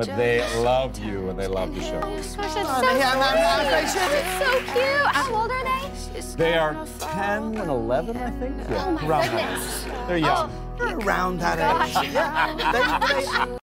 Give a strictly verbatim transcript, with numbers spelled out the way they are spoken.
but they love you and they love the show. Oh, gosh, that's so Oh, yeah, I'm- I'm- I'm sweet. That's so cute. How old are they? They are ten and eleven, I think. Yeah, Oh, my around goodness. that. They're young. They're around that age. Yeah, they, they,